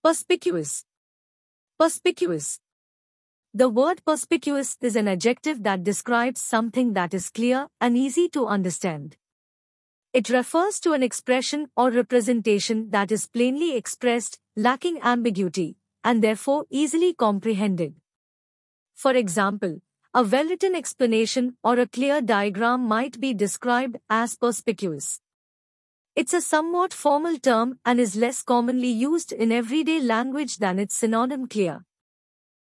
Perspicuous. Perspicuous. The word perspicuous is an adjective that describes something that is clear and easy to understand. It refers to an expression or representation that is plainly expressed, lacking ambiguity, and therefore easily comprehended. For example, a well-written explanation or a clear diagram might be described as perspicuous. It's a somewhat formal term and is less commonly used in everyday language than its synonym clear.